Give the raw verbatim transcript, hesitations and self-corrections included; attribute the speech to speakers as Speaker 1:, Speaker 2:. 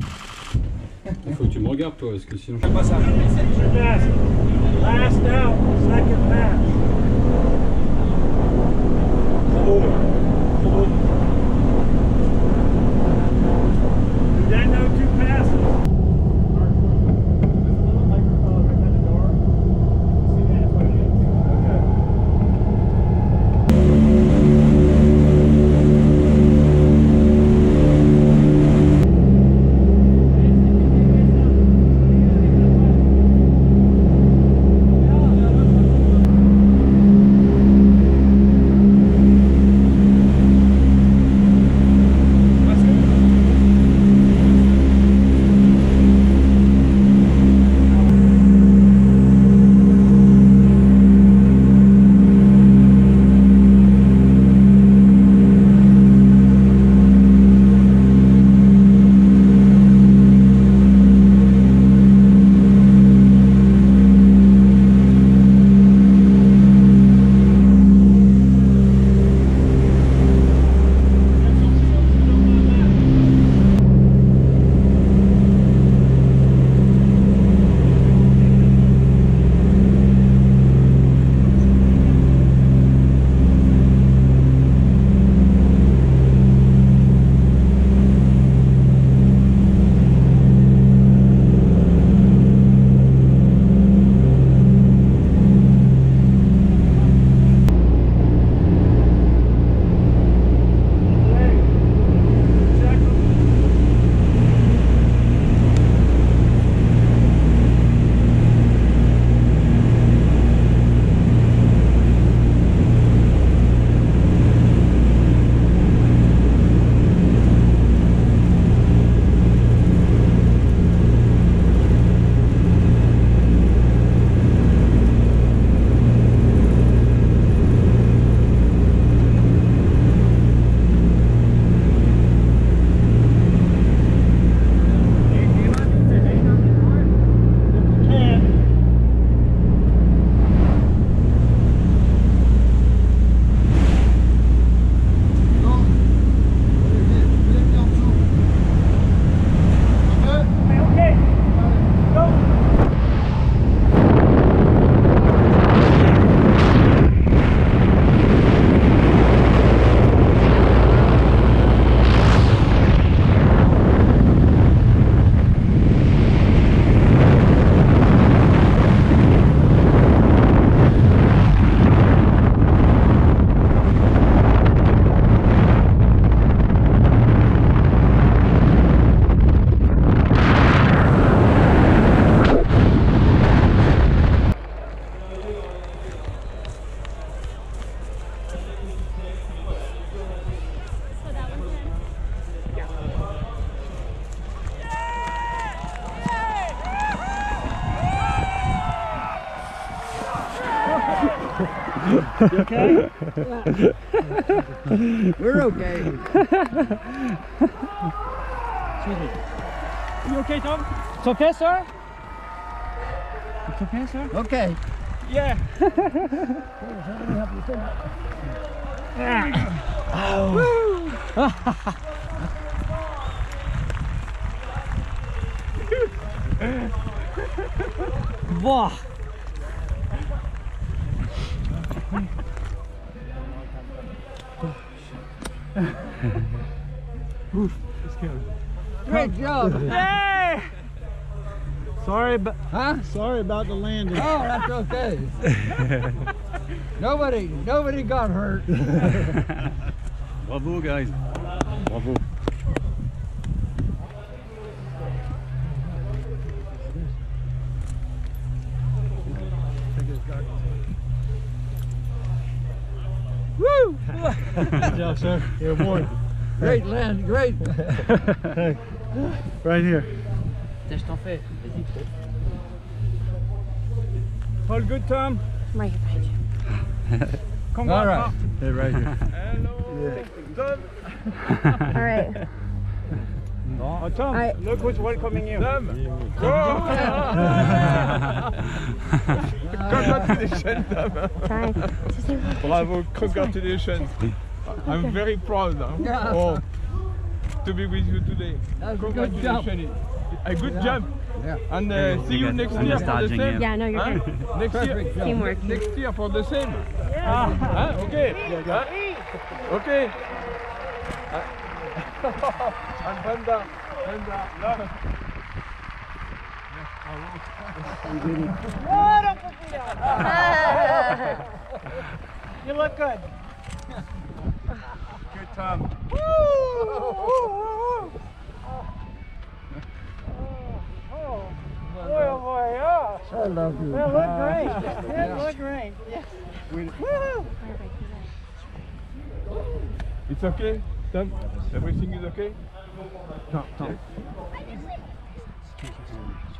Speaker 1: Il faut que tu me regardes toi, parce que sinon je
Speaker 2: sais pas ça. Last out, second pass. Oh. Oh. You didn't know two passes. You okay?
Speaker 3: We're okay.
Speaker 2: Excuse me. You okay, Tom? It's okay, sir? It's okay, sir?
Speaker 3: Okay.
Speaker 2: Yeah.
Speaker 3: Wow.
Speaker 2: Oof, it's scary.
Speaker 3: Great job.
Speaker 2: Yay! Sorry, but
Speaker 3: Huh?
Speaker 2: sorry about the landing.
Speaker 3: Oh, that's okay. nobody, nobody got hurt.
Speaker 1: Bravo guys. Bravo.
Speaker 2: Woo! Good job, sir. You're aboard.
Speaker 3: Great land, great.
Speaker 2: Hey, right here.
Speaker 3: Qu'est-ce que t'en fais?
Speaker 2: All good, Tom?
Speaker 4: Right here, behind you.
Speaker 2: Come
Speaker 3: All
Speaker 2: on,
Speaker 3: right.
Speaker 2: Tom.
Speaker 1: Hey, right here.
Speaker 2: Hello. Tom.
Speaker 4: All right.
Speaker 2: Oh, Tom,
Speaker 4: I-
Speaker 2: look who's welcoming you. Tom.
Speaker 5: Congratulations, Tom.
Speaker 4: Trying.
Speaker 5: Bravo, congratulations. I'm very proud. Huh?
Speaker 3: Yeah.
Speaker 5: Oh, to be with you today.
Speaker 3: That was a good jump.
Speaker 5: Congratulations. A good
Speaker 3: Yeah.
Speaker 5: jump.
Speaker 3: Yeah.
Speaker 5: And uh, see you
Speaker 6: guys-
Speaker 5: next
Speaker 6: I'm
Speaker 5: year
Speaker 6: just
Speaker 5: for the
Speaker 6: dodging
Speaker 5: same.
Speaker 6: you.
Speaker 4: Yeah, no, you're
Speaker 5: Huh?
Speaker 4: good.
Speaker 5: Next year.
Speaker 3: Perfect jump.
Speaker 4: Teamwork.
Speaker 5: Next year for the same. Huh? Okay. Huh? Okay. And Panda. Panda. Love.
Speaker 2: You look good.
Speaker 5: Good time.
Speaker 2: Boy, oh boy, yeah.
Speaker 3: I love you.
Speaker 2: That looked great. That looked great. Yes. Woo!
Speaker 5: It's okay, Tom? Everything is okay?
Speaker 3: Tom, Tom.